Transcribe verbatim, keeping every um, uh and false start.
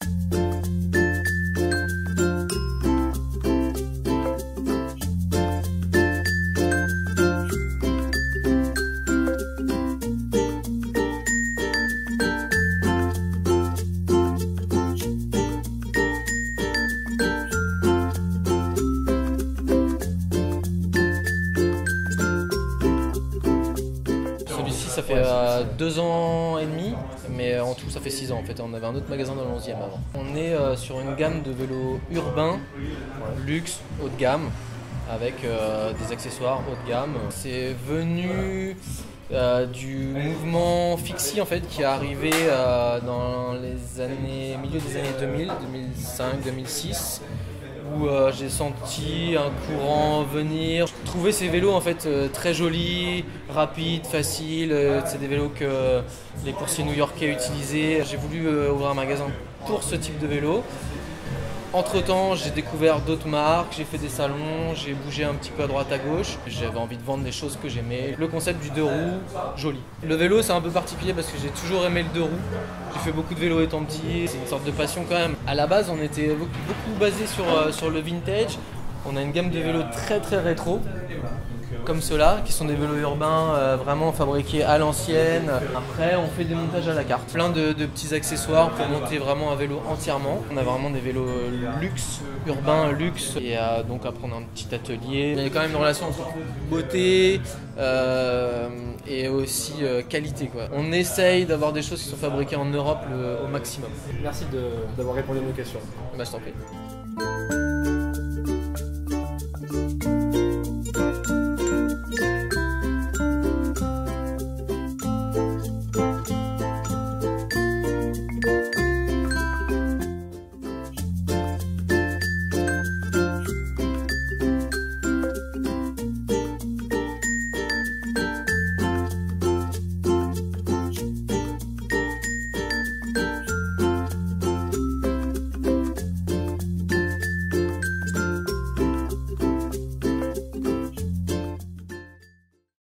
Celui-ci, ça fait euh, deux ans et demi, mais en tout ça fait six ans en fait. On avait un autre magasin dans le onzième avant. On est euh, sur une gamme de vélos urbains, luxe, haut de gamme, avec euh, des accessoires haut de gamme. C'est venu euh, du mouvement Fixie en fait, qui est arrivé euh, dans les années, milieu des années deux mille, deux mille cinq, deux mille six. Où euh, j'ai senti un courant venir. Je trouvais ces vélos en fait euh, très jolis, rapides, faciles. Euh, c'est des vélos que les coursiers new-yorkais utilisaient. J'ai voulu euh, ouvrir un magasin pour ce type de vélo. Entre temps, j'ai découvert d'autres marques, j'ai fait des salons, j'ai bougé un petit peu à droite à gauche. J'avais envie de vendre des choses que j'aimais. Le concept du deux roues, joli. Le vélo, c'est un peu particulier parce que j'ai toujours aimé le deux roues. J'ai fait beaucoup de vélo étant petit, c'est une sorte de passion quand même. À la base, on était beaucoup, beaucoup basé sur, euh, sur le vintage. On a une gamme de vélos très très rétro, comme ceux-là, qui sont des vélos urbains euh, vraiment fabriqués à l'ancienne. Après, on fait des montages à la carte. Plein de, de petits accessoires pour monter vraiment un vélo entièrement. On a vraiment des vélos luxe, urbains, luxe. Et euh, donc après, on a un petit atelier. Il y a quand même une relation entre beauté euh, et aussi euh, qualité, quoi. On essaye d'avoir des choses qui sont fabriquées en Europe le, au maximum. Merci d'avoir répondu à nos questions. Bah, je t'en prie.